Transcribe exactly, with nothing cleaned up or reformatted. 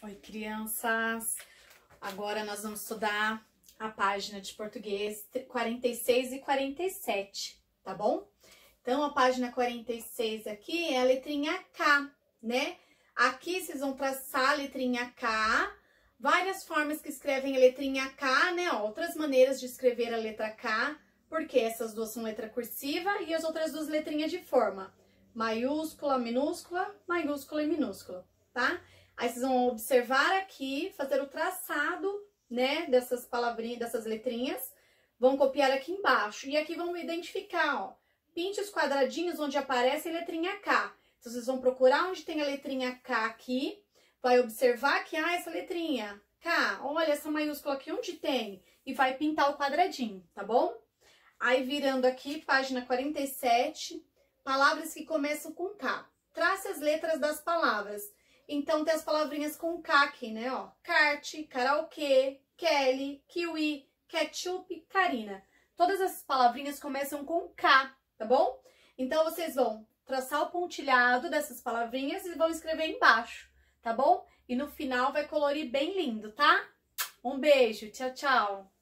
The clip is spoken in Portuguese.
Oi, crianças! Agora nós vamos estudar a página de português quarenta e seis e quarenta e sete, tá bom? Então, a página quarenta e seis aqui é a letrinha K, né? Aqui vocês vão traçar a letrinha K, várias formas que escrevem a letrinha K, né? Outras maneiras de escrever a letra K, porque essas duas são letra cursiva e as outras duas letrinhas de forma. Maiúscula, minúscula, maiúscula e minúscula, tá? Aí vocês vão observar aqui, fazer o traçado, né, dessas palavrinhas, dessas letrinhas. Vão copiar aqui embaixo. E aqui vão identificar, ó. Pinte os quadradinhos onde aparece a letrinha K. Então, vocês vão procurar onde tem a letrinha K aqui. Vai observar que, ah, essa letrinha K, olha essa maiúscula aqui, onde tem? E vai pintar o quadradinho, tá bom? Aí, virando aqui, página quarenta e sete, palavras que começam com K. Trace as letras das palavras. Então, tem as palavrinhas com K aqui, né, ó. Kart, karaokê, Kelly, kiwi, ketchup, Karina. Todas essas palavrinhas começam com K, tá bom? Então, vocês vão traçar o pontilhado dessas palavrinhas e vão escrever embaixo, tá bom? E no final vai colorir bem lindo, tá? Um beijo, tchau, tchau!